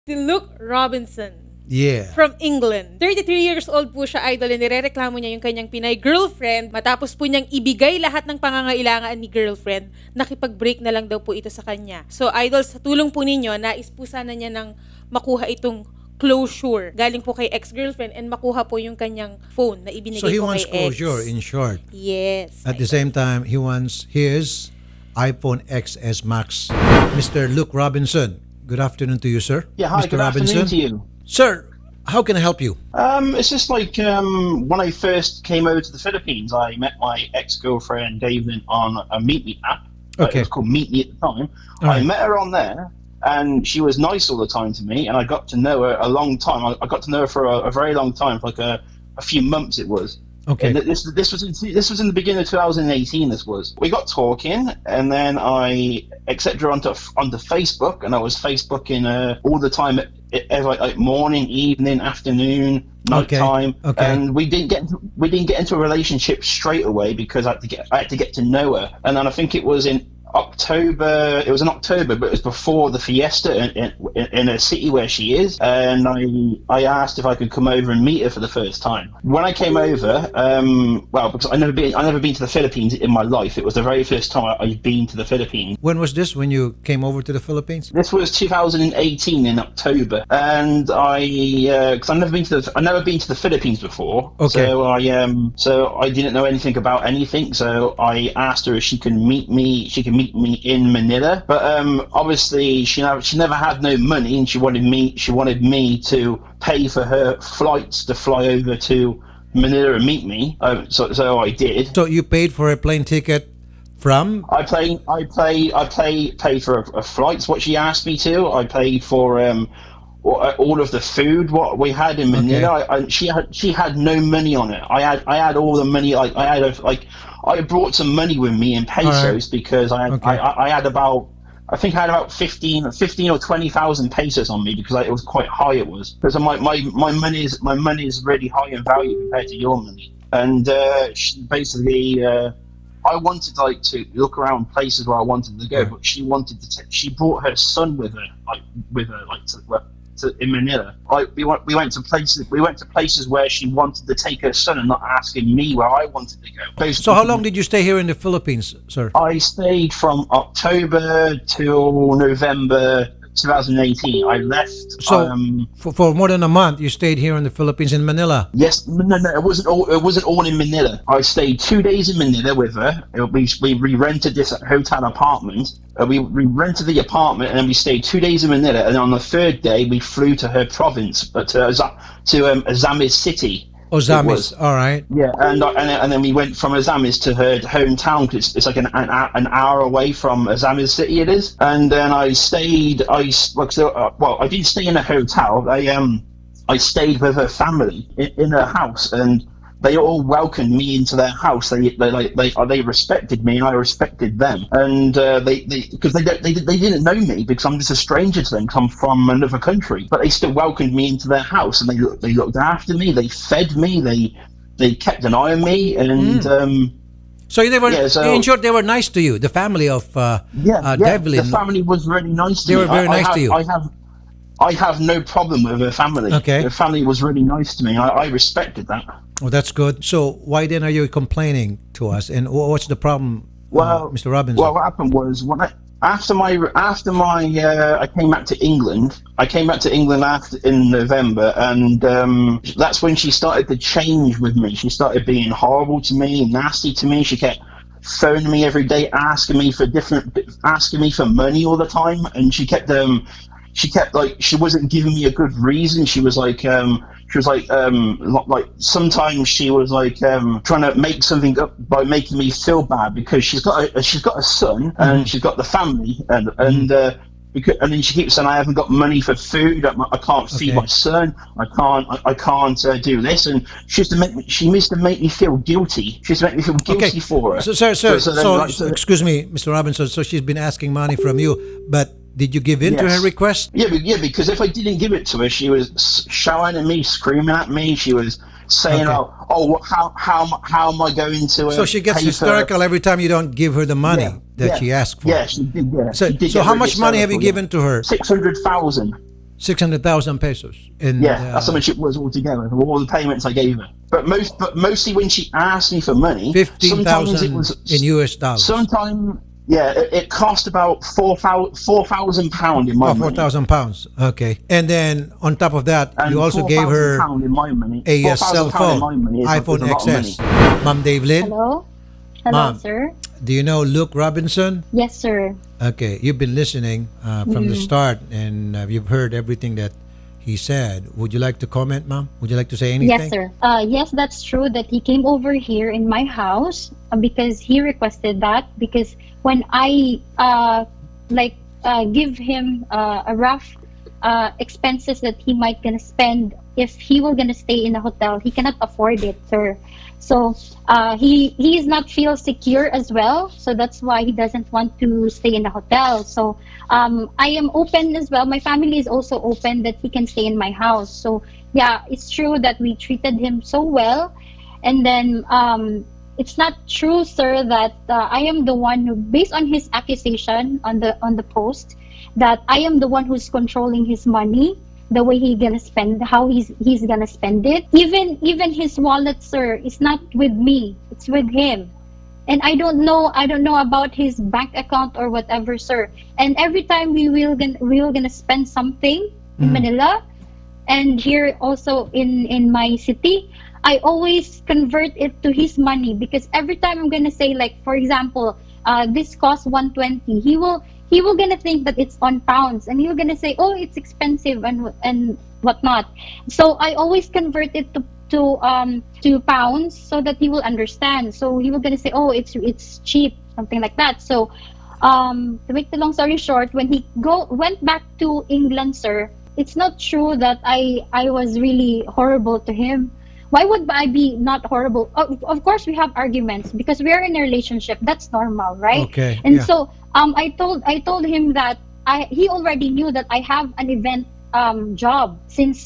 Si Luke Robinson. Yeah. From England. 33 years old po siya, idol, and nirereklamo niya yung kanyang Pinay girlfriend. Matapos po niyang ibigay lahat ng pangangailangan ni girlfriend, nakipag-break na lang daw po ito sa kanya. So, idol, sa tulong po ninyo, nais po sana niya ng makuha itong closure. Galing po kay ex-girlfriend and makuha po yung kanyang phone na ibinigay So he po wants kay ex. closure, in short. Yes. At the same time, he wants his iPhone XS Max. Mr. Luke Robinson, good afternoon to you, sir. Yeah, hi, Mr. good Robinson. afternoon to you. Sir, how can I help you? It's just like when I first came over to the Philippines, I met my ex-girlfriend David on a Meet Me app. Okay. It was called Meet Me at the time. All right. I met her on there, and she was nice all the time to me, and I got to know her a long time. I got to know her for a very long time, for like a few months it was. Okay. And this was in the beginning of 2018. This was. We got talking, and then I accepted her onto Facebook, and I was Facebooking all the time, like morning, evening, afternoon, nighttime. Okay. And we didn't get into a relationship straight away because I had to get to know her. And then I think it was in October. It was in October, but it was before the fiesta in a city where she is. And I asked if I could come over and meet her for the first time. When I came over, because I never been to the Philippines in my life. It was the very first time I'd been to the Philippines. When was this? When you came over to the Philippines? This was 2018 in October, and because I've never been to the Philippines before. Okay. So I didn't know anything about anything. So I asked her if she can meet me. She can meet me in Manila, but obviously she never had no money, and she wanted me to pay for her flights to fly over to Manila and meet me. So I did. So you paid for a plane ticket from? I paid for a flights. What she asked me to. I paid for all of the food what we had in Manila. Okay. She had no money on it. I had all the money. I brought some money with me in pesos because I had about 15 or 20,000 pesos on me because it was quite high. It was because my money is really high in value compared to your money. And basically, I wanted to look around places where I wanted to go, but she wanted to. She brought her son with her, in Manila. We went to places where she wanted to take her son and not asking me where I wanted to go. So how long did you stay here in the Philippines, sir? I stayed from October till November 2018. I left. So for more than a month, you stayed here in the Philippines in Manila. Yes, no, it wasn't all in Manila. I stayed 2 days in Manila with her. We rented this hotel apartment. We rented the apartment and then we stayed 2 days in Manila. And on the third day, we flew to her province, to Azamis City. Ozamis, all right. Yeah, and then we went from Azamis to her hometown because it's like an hour away from Azamis City. It is, and then I stayed. I didn't stay in a hotel. I stayed with her family in her house, and they all welcomed me into their house. They respected me, and I respected them. And they didn't know me because I'm just a stranger to them. Cause I'm from another country, but they still welcomed me into their house, and they looked after me. They fed me. They kept an eye on me, and. So they were, in short, they were nice to you. The family of Devlin. The family was really nice to me. They were very nice to you. I have no problem with her family. Okay. Her family was really nice to me. I respected that. Oh, that's good. So why then are you complaining to us? And what's the problem, Mr. Robinson? Well, what happened was after I came back to England. I came back to England in November, and that's when she started to change with me. She started being horrible to me, nasty to me. She kept phoning me every day, asking me for money all the time, and she kept she wasn't giving me a good reason. She was like sometimes she was trying to make something up by making me feel bad because she's got a son and she's got the family and then she keeps saying I haven't got money for food. I can't feed my son. I can't do this, and she used to make me feel guilty. She used to make me feel guilty for her. So, sir, excuse me, Mr. Robinson. So she's been asking money from you, but did you give in to her request? Yeah, because if I didn't give it to her, she was shouting at me, screaming at me. She was saying, how am I going to? So she gets hysterical every time you don't give her the money that she asked for. Yeah, she did. Yeah. So how much money have you given to her? 600,000. 600,000 pesos. And, Yeah, that's how much it was altogether. All the payments I gave her. But mostly when she asked me for money, sometimes it 15,000 was in US dollars. Sometimes, yeah, it cost about £4,000 in my Oh, money. £4,000. Okay. And then on top of that, And you also gave her £4,000 in my money. a cell £4,000 phone, in my money is iPhone a lot of XS. money. Ma'am Davelyn, Hello? Hello, Ma'am. sir? do you know Luke Robinson? Yes, sir. Okay, you've been listening from the start, and you've heard everything that he said. Would you like to comment, ma'am? Would you like to say anything? Yes, sir. Yes, that's true that he came over here in my house because he requested that. Because when I give him a rough expenses that he might gonna spend if he were gonna stay in a hotel, he cannot afford it, sir. So he is not feel secure as well. So that's why he doesn't want to stay in a hotel. So I am open as well. My family is also open that he can stay in my house. So yeah, it's true that we treated him so well. And then it's not true, sir, that I am the one who, based on his accusation on the post, that I am the one who's controlling his money, the way he's gonna spend, how he's gonna spend it. Even his wallet, sir, is not with me. It's with him. And I don't know about his bank account or whatever, sir. And every time we will gonna spend something in Manila and here also in my city, I always convert it to his money, because every time I'm gonna say, like, for example, this costs 120, he will gonna think that it's on pounds, and he'll gonna say, oh, it's expensive and whatnot. So I always convert it to pounds so that he will understand. So he will gonna say, oh, it's cheap, something like that. So to make the long story short, when he went back to England, sir, it's not true that I was really horrible to him. Why would I be not horrible? Of course, we have arguments because we are in a relationship. That's normal, right? Okay. And yeah. so I told him that he already knew that I have an event job since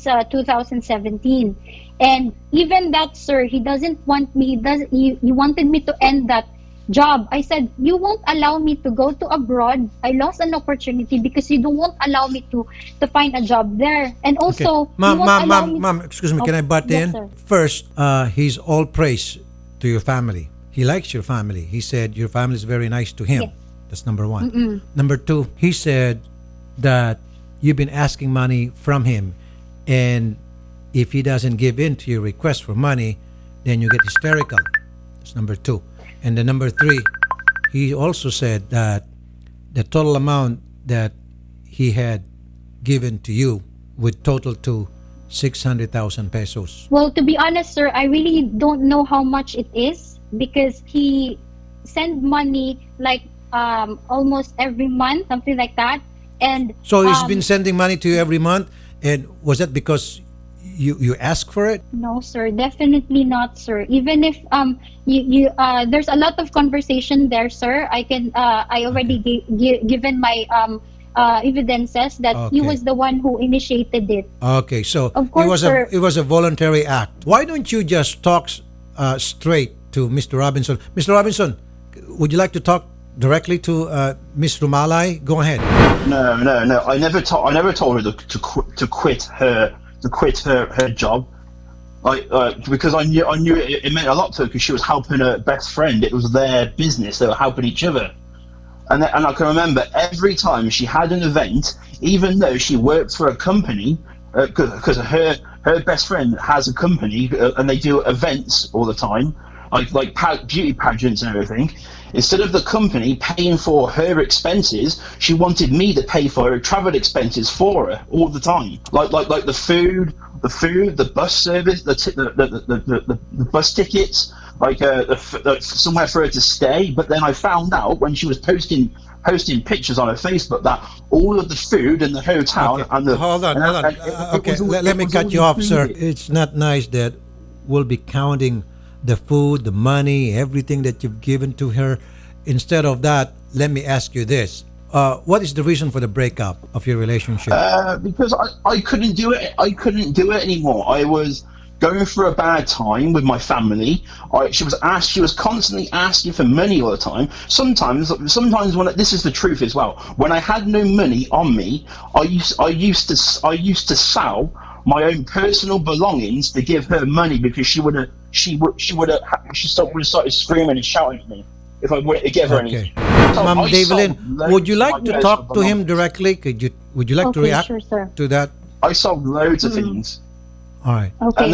2017, and even that, sir, he doesn't want me. He wanted me to end that job. I said, you won't allow me to go to abroad. I lost an opportunity because you won't allow me to find a job there. And also, Okay. Ma'am, excuse me, Oh, can I butt yes, in? sir. First, he's all praise to your family. He likes your family. He said your family is very nice to him. Yes. That's number one. Number two, he said that you've been asking money from him, and if he doesn't give in to your request for money, then you get hysterical. That's number two. And then number three, he also said that the total amount that he had given to you would total to 600,000 pesos. Well, to be honest, sir, I really don't know how much it is, because he sent money like almost every month, something like that. And So he's been sending money to you every month, and was that because you asked for it? no, sir, definitely not, sir. Even if you there's a lot of conversation there, sir. I already given my evidences that he Okay. was the one who initiated it. Okay, so Of course, sir. it was a voluntary act. Why don't you just talk straight to Mr. Robinson? Mr. Robinson, would you like to talk directly to Miss Rumalay? Go ahead. No. I never told her to quit her job. Because I knew it meant a lot to her, because she was helping her best friend. It was their business. They were helping each other. And I can remember every time she had an event, even though she worked for a company, because her best friend has a company and they do events all the time, like beauty pageants and everything. Instead of the company paying for her expenses, she wanted me to pay for her travel expenses for her all the time, like the food, the bus service, the bus tickets, somewhere for her to stay. But then I found out when she was posting pictures on her Facebook that all of the food and the hotel Okay. and the Hold on. Okay, let me cut you off, sir. It's not nice that we'll be counting the food, the money, everything that you've given to her. Instead of that, let me ask you this. What is the reason for the breakup of your relationship? Because I couldn't do it. I couldn't do it anymore. I was going through a bad time with my family. She was constantly asking for money all the time. Sometimes this is the truth as well. When I had no money on me, I used to sell my own personal belongings to give her money, because she would have started screaming and shouting at me if I wouldn't give her anything. So Ma'am I Develyn, sold would you loads like of to my talk personal to him belongings. directly? Would you like to Okay, react sure, sir. to that? I sold loads of things, All right. Okay.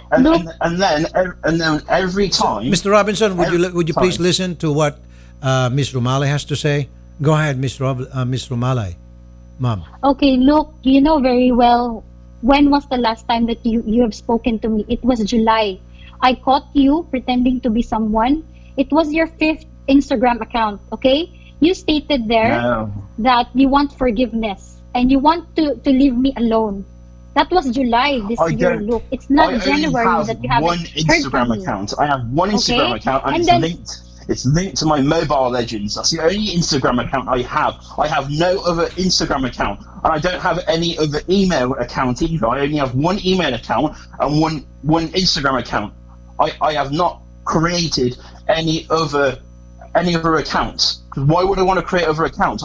and then every time. Mr. Robinson, would you please Fine. listen to what Miss Romale has to say? Go ahead, Miss Romale. Ma'am. Okay, look, you know very well, when was the last time that you have spoken to me? It was July. I caught you pretending to be someone. It was your 5th Instagram account, okay? You stated there No. that you want forgiveness and you want to leave me alone. That was July this I year, don't- look. It's not I January only have that you haven't one heard Instagram from me. account. I have one Instagram Okay. account, and, And it's then- linked. It's linked to my Mobile Legends. That's the only Instagram account I have. I have no other Instagram account, and I don't have any other email account either. I only have one email account and one Instagram account. I have not created any other accounts. Why would I want to create other accounts?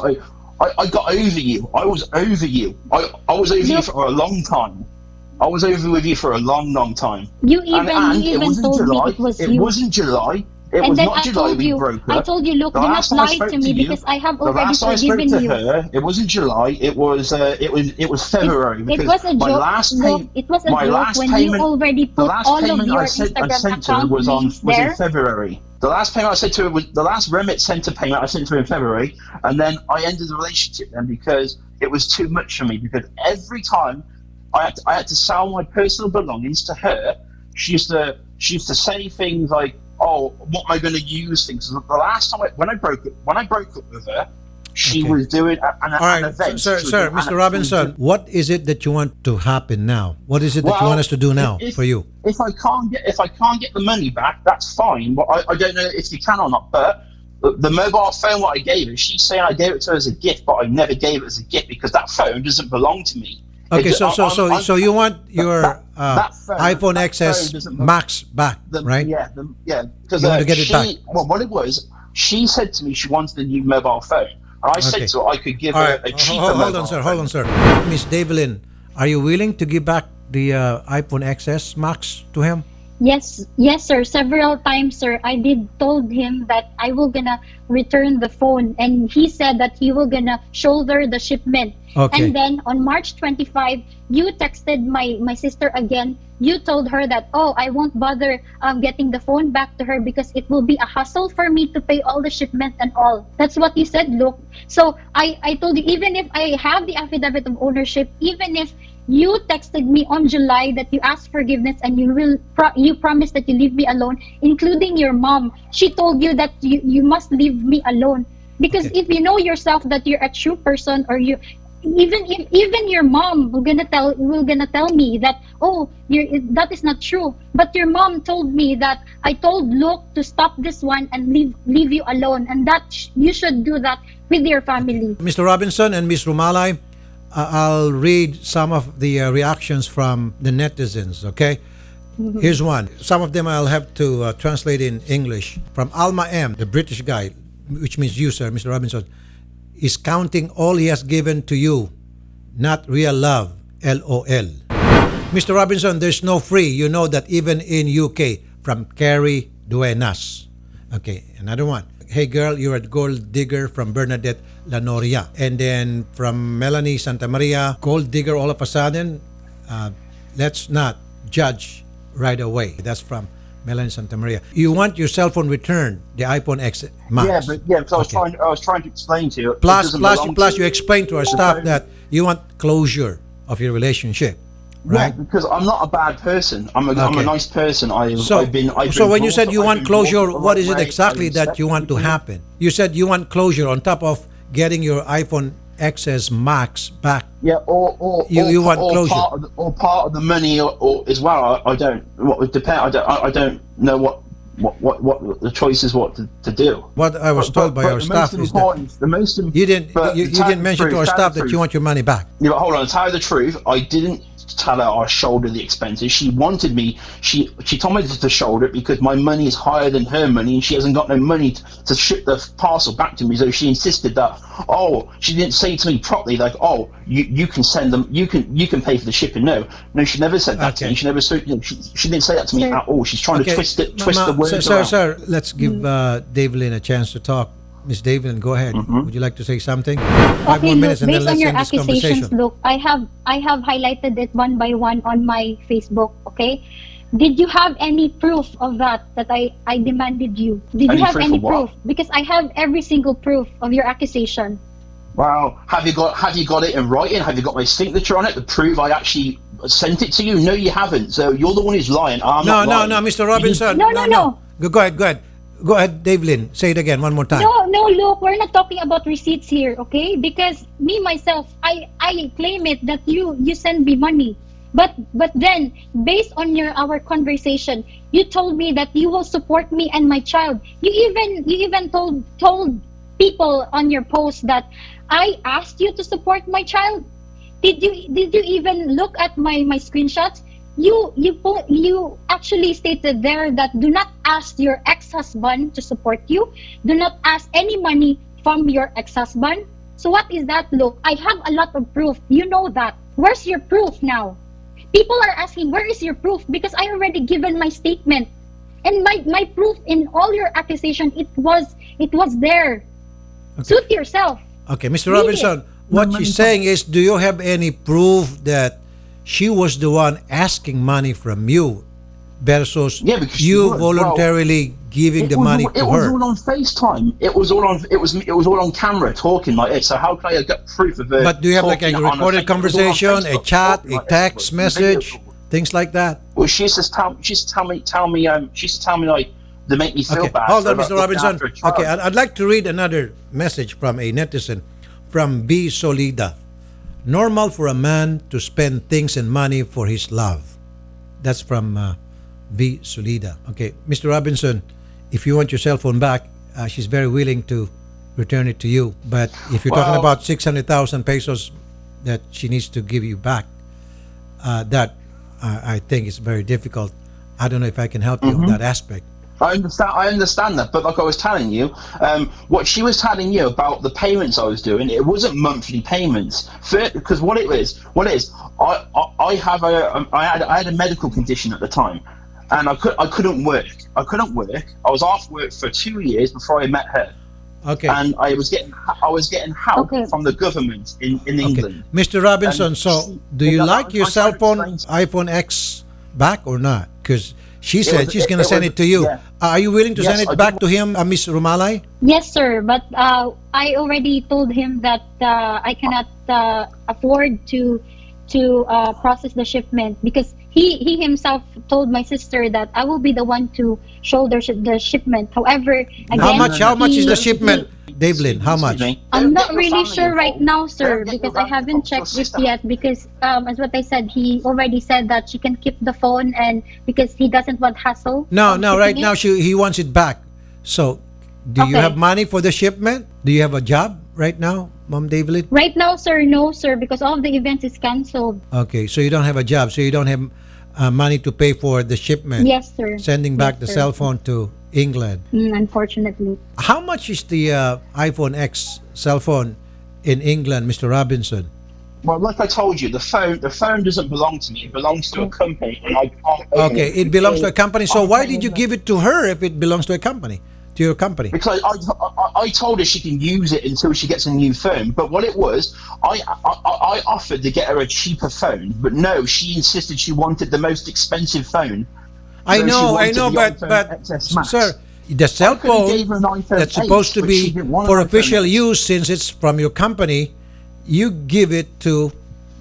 I got over you. I was over you. I was over you Look- for a long time. I was over with you for a long, long time. You And even it wasn't told July. me it was It you. wasn't July. It And was then not I July told we you, broke I up. told you, look, The do not last time I lie spoke to me you- because I have the already last time I spoke forgiven to you. her, it wasn't July. It was February. It because was a my joke. last Look, it was a my joke last when payment, you already the put last all of payment your I sent to her Instagram was accounts in there. February. The last payment I sent to her was the last remit center payment I sent to her in February, and then I ended the relationship then because it was too much for me. Because every time I had to sell my personal belongings to her, she used to say things like, "Oh, what am I going to use things?" The last time when I broke up with her, she Okay. was doing an All right, event. sir, She was sir, doing Mr. Robinson, what is it that you want to happen now? What is it that you Well, want us to do now if- for you? If I can't get the money back, that's fine. But I don't know if you can or not. But the mobile phone what I gave her, she's saying I gave it to her as a gift, but I never gave it as a gift because that phone doesn't belong to me. Okay, It- so I'm- so you want your that phone- iPhone that XS phone doesn't- Max back, right? Yeah. Because You want to get it back. Well, what it was, she said to me she wanted a new mobile phone, and I said Okay. to her I could give All her right, a cheaper hold mobile on, sir. phone. Hold on, sir. Miss Develyn, are you willing to give back the iPhone XS Max to him? Yes, sir. Several times, sir. I did told him that I will gonna return the phone, and he said that he will gonna shoulder the shipment. Okay. And then on March 25, you texted my sister again. You told her that, oh, I won't bother getting the phone back to her because it will be a hassle for me to pay all the shipment and all. That's what you said, look. So I told you, even if I have the affidavit of ownership, even if you texted me on July that you asked forgiveness and you promised that you leave me alone, including your mom, she told you that you must leave me alone. Because Okay. if you know yourself that you're a true person, or you even your mom will gonna tell me that, oh, that is not true. But your mom told me that I told Luke to stop this one and leave you alone, and that you should do that with your family. Mr. Robinson and Miss Rumalay, I'll read some of the reactions from the netizens, okay? Here's one. Some of them I'll have to translate in English. From Alma M, the British guy, which means you, sir, Mr. Robinson, is counting all he has given to you, not real love, LOL. Mr. Robinson, there's no free. You know that even in UK, from Carrie Duenas. Okay, another one. Hey girl, you're a gold digger, from Bernadette Lanoria. And then from Melanie Santa Maria, gold digger all of a sudden. Let's not judge right away. That's from Melanie Santa Maria. You want your cell phone returned, the iPhone X Max. Because Okay. I was trying to explain to you. it Plus, doesn't plus, belong plus, to you explain to our the staff phone. that you want closure of your relationship, right? Yeah, because I'm not a bad person. I'm a Okay. nice person. I've been so when you brought said up- you I've want been closure, brought up the what right is it way. exactly I that you want to respect happen? You said you want closure on top of getting your iPhone XS Max back. Yeah, or You want closure. part of the money, or as well. I don't. What would depend? I don't know what the choice is. What to do. What I was told by our staff is that the most you didn't mention to our staff that you want your money back. Yeah, but hold on. To tell you the truth, I didn't tell her I shoulder the expenses. She wanted me. She told me to shoulder it because my money is higher than her money, and she hasn't got no money to ship the parcel back to me. So she insisted that she didn't say to me properly like, you can send them, you can pay for the shipping. No, she never said that to me. She never she didn't say that to me at all. She's trying to twist the words around. Sir, let's give Davelyn a chance to talk. Miss Davelyn, go ahead. Would you like to say something? 5 more minutes, and then let's end this conversation. Look, I have highlighted it one by one on my Facebook. Okay, did you have any proof of that I demanded you? Did you have any proof? Because I have every single proof of your accusation. Well, have you got it in writing? Have you got my signature on it to prove I actually sent it to you? No, you haven't. So you're the one who's lying. I'm not lying. No, Mr. Robinson. No. Go ahead. Go ahead, Davelyn. Say it again one more time. No, look, we're not talking about receipts here, okay? Because me myself, I claim it that you send me money, but then based on our conversation, you told me that you will support me and my child. You even told people on your post that I asked you to support my child. Did you even look at my screenshots? You actually stated there that do not ask your ex-husband to support you. Do not ask any money from your ex-husband. So what is that? Look, I have a lot of proof. You know that. Where's your proof now? People are asking, where is your proof? Because I already given my statement. And my proof in all your accusation, it was there. Okay. Suit yourself. Okay, Mr. Robinson, what she's saying is, do you have any proof that she was the one asking money from you versus you voluntarily giving the money to her? It was all on FaceTime. It was all on camera talking like it. So how can I get proof of it? But do you have like a recorded conversation, a chat, a text message, things like that? Well, she used to tell me like to make me feel bad. Hold on, Mr. Robinson. Okay, I'd like to read another message from a netizen from B. Solida. Normal for a man to spend things and money for his love. That's from V. Solida. Okay, Mr. Robinson, if you want your cell phone back, she's very willing to return it to you. But if you're talking about 600,000 pesos that she needs to give you back, that I think is very difficult. I don't know if I can help you on that aspect. I understand that, but like I was telling you, what she was telling you about the payments I was doing, it wasn't monthly payments. Because what it is, I had a medical condition at the time, and I couldn't work. I was off work for 2 years before I met her. Okay. And I was getting help from the government in England. Mr. Robinson, so do you like your cell phone iPhone X back or not? Because she said she's going to send it to you. Yeah. Are you willing to send it back to him, Miss Rumalay? Yes, sir. But I already told him that I cannot afford to process the shipment because he himself told my sister that I will be the one to shoulder the shipment. However, again, how much is the shipment, Davelyn? How much? I'm not really sure right now, sir, because I haven't checked it yet. Because as what I said, he already said that she can keep the phone, and because he doesn't want hassle. No. Right now, he wants it back. So, do you have money for the shipment? Do you have a job right now, Mom Davelyn? Right now, sir, no, sir, because all of the events is cancelled. Okay, so you don't have a job, so you don't have money to pay for the shipment. Yes, sir. Sending back the cell phone to England. Unfortunately. How much is the iPhone X cell phone in England, Mr. Robinson? Well, like I told you, the phone doesn't belong to me. It belongs to a company, and I can't own it. It belongs to a company. So why did you give it to her if it belongs to a company? To your company? Because I told her she can use it until she gets a new phone. But what it was, I offered to get her a cheaper phone, but no, she insisted she wanted the most expensive phone. I know, but sir, the cell phone that's supposed to be for official use, since it's from your company, you give it to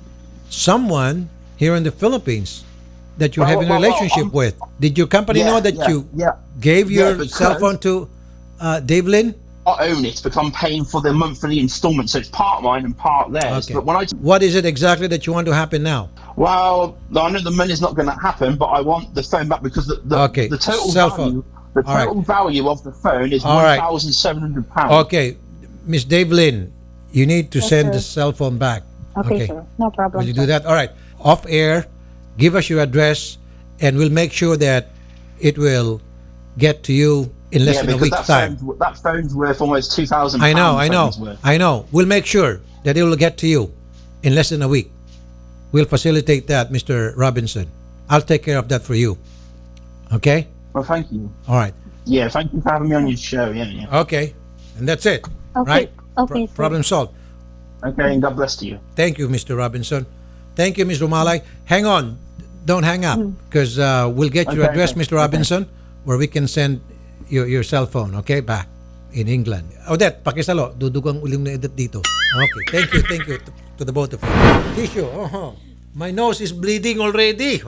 someone here in the Philippines that you're having a relationship with. Did your company know that you gave your cell phone to Davelyn? I own it because I'm paying for the monthly installment, so it's part mine and part theirs. Okay. But when what is it exactly that you want to happen now? Well, I know the money's not going to happen, but I want the phone back because the total cell value, phone. The total value of the phone is £1,700. Okay, Miss Davelyn, you need to send the cell phone back. Okay, sir. No problem. Will you do that? All right. off air, give us your address, and we'll make sure that it will get to you in less than a week's time. That phone's worth almost £2,000. I know. We'll make sure that it will get to you in less than a week. We'll facilitate that, Mr. Robinson. I'll take care of that for you. Okay? Well, thank you. All right. Yeah, thank you for having me on your show. Yeah. Okay. And that's it. Okay. Right? Okay. Problem solved. Okay, and God bless to you. Thank you, Mr. Robinson. Thank you, Ms. Romalay. Hang on. Don't hang up because we'll get your address, Mr. Robinson, where we can send your cell phone, okay, back in England. Odette, pakisalo. Dudugang uling na edit dito. Okay. Thank you to the both of you. Tissue. My nose is bleeding already.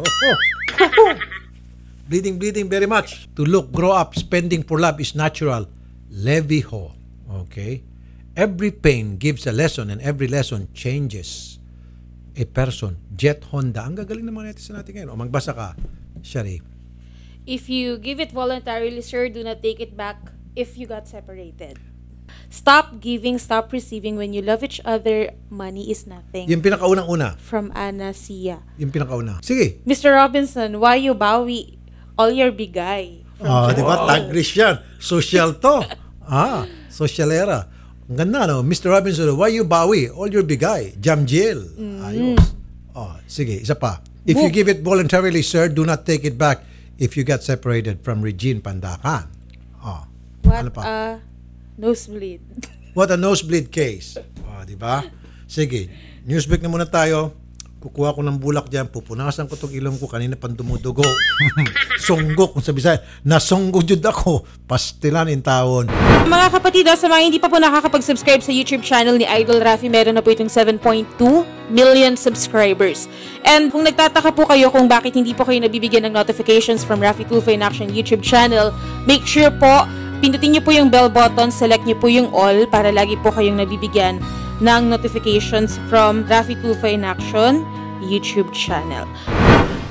Bleeding very much. To look, grow up, spending for love is natural. Leviho. Okay? Every pain gives a lesson and every lesson changes a person. Jet Honda. Ang gagaling naman natin sa natin ngayon. O magbasa ka, Shari. If you give it voluntarily, sir, do not take it back if you got separated. Stop giving, stop receiving. When you love each other, money is nothing. Yung pinakaunang-una. From Ana Sia. Yung pinakauna. Sige. Mr. Robinson, why you bawi all your bigay? Di ba? Tagris yan. Social to. Socialera. Ang ganda, no? Mr. Robinson, why you bawi all your bigay? Jamjil. Ayos. Sige, isa pa. If you give it voluntarily, sir, do not take it back if you got separated from Regine Pandacan. What ano pa? Nosebleed. What a nosebleed case. Di ba? Sige, newsbreak na muna tayo. Kukuha ko ng bulak dyan, pupunasan ko itong ilong ko, kanina pang dumudugo. Sunggok, kung sabi sa'yo, nasunggo jud ako, pastilan in taon. Mga kapatid, sa mga hindi pa po nakakapag-subscribe sa YouTube channel ni Idol Rafi, meron na po itong 7.2 million subscribers. And kung nagtataka po kayo kung bakit hindi po kayo nabibigyan ng notifications from Rafi Tulfo in Action YouTube channel, make sure po, pindutin niyo po yung bell button, select niyo po yung all para lagi po kayong nabibigyan ng notifications from Rafi Tulfo in Action YouTube channel.